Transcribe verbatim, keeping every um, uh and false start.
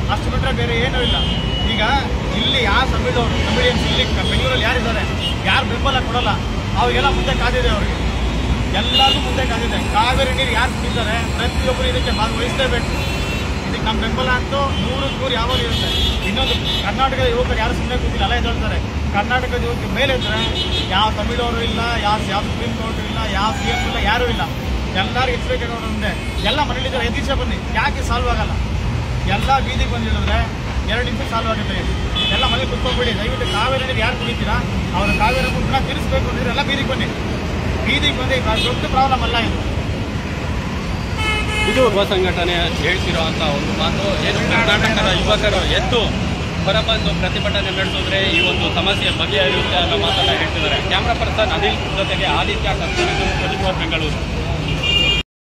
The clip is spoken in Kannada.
ಅಷ್ಟು ಬಿಟ್ಟರೆ ಬೇರೆ ಏನೂ ಇಲ್ಲ. ಈಗ ಇಲ್ಲಿ ಯಾವ ತಮಿಳವರು ತಮಿಳಿಯನ್ಸ್ ಇಲ್ಲಿ ಬೆಂಗಳೂರಲ್ಲಿ ಯಾರಿದ್ದಾರೆ, ಯಾರು ಬೆಂಬಲ ಕೊಡಲ್ಲ, ಅವ್ರಿಗೆಲ್ಲ ಮುಂದೆ ಕಾದಿದೆ. ಅವ್ರಿಗೆ ಎಲ್ಲರಿಗೂ ಮುಂದೆ ಕಾದಿದೆ. ಕಾವೇರಿ ನೀರು ಯಾರು ಕುಡಿತಾರೆ ಪ್ರತಿಯೊಬ್ಬರು ಇದಕ್ಕೆ ಭಾಗವಹಿಸಲೇಬೇಕು. ಇದಕ್ಕೆ ನಮ್ಮ ಬೆಂಬಲ ಅಂತೂ ನೂರಕ್ಕೆ ನೂರು ಯಾವಾಗ ಇರುತ್ತೆ. ಇನ್ನೊಂದು ಕರ್ನಾಟಕದ ಯುವಕರು ಯಾರು ಸುಮ್ಮನೆ ಕೂತಿಲ್ಲ, ಅಲ್ಲ ಎದ್ದೇಳ್ತಾರೆ. ಕರ್ನಾಟಕದ ಯುವಕರ ಮೇಲೆ ಇದ್ದರೆ ಯಾವ ತಮಿಳವರು ಇಲ್ಲ, ಯಾವ ಯಾವ ಸುಪ್ರೀಂ ಕೋರ್ಟು ಇಲ್ಲ, ಯಾವ ಸಿ ಎಂ ಇಲ್ಲ, ಯಾರೂ ಇಲ್ಲ. ಎಲ್ಲರೂ ಎಚ್ಚರಿಕೆಗೊಂಡೆ ಎಲ್ಲ ಮನೇಲಿದ್ದಾರೆ. ಎದಿಶೆ ಬನ್ನಿ, ಯಾಕೆ ಸಾಲ್ವ್ ಆಗಲ್ಲ? ಎಲ್ಲ ಬೀದಿಗೆ ಬಂದಿಳಿದ್ರೆ ಎರಡು ನಿಮಿಷ ಸಾಲ್ವ್ ಆಗುತ್ತೆ. ಎಲ್ಲ ಮನೆ ಕುತ್ಕೊಂಡ್ಬಿಡಿ. ದಯವಿಟ್ಟು ಕಾವೇರಿ ನೀರು ಯಾರು ಕುಡಿತೀರಾ ಅವ್ರ ಕಾವೇರಿ ಮುಟ್ಟನ ತಿರ್ಸ್ಬೇಕು ಅಂದಿದ್ರೆ ಎಲ್ಲ ಬೀದಿಗೆ ಬನ್ನಿ. ಬೀದಿಗೆ ಬಂದು ದೊಡ್ಡ ಪ್ರಾಬ್ಲಮ್ ಅಲ್ಲ ಇದು. ಇದು ಯುವ ಸಂಘಟನೆ ಹೇಳ್ತಿರೋ ಅಂತ ಒಂದು ಮಾತು. ಏನು ಕರ್ನಾಟಕದ ಯುವಕರು ಎದ್ದು ಹೊರಬಂದು ಪ್ರತಿಭಟನೆ ನಡೆಸಿದ್ರೆ ಈ ಒಂದು ಸಮಸ್ಯೆ ಬಗೆಹರಿಯುತ್ತೆ ಅನ್ನೋ ಮಾತನ್ನ ಹೇಳ್ತಿದ್ದಾರೆ. ಕ್ಯಾಮ್ರಾ ಪರ್ಸನ್ ಅನಿಲ್ ಜೊತೆಗೆ ಆದಿತ್ಯ ಕರ್ತೂರಿ, ಟ್ವೆಂಟಿ ಫೋರ್ ಬೆಂಗಳೂರು.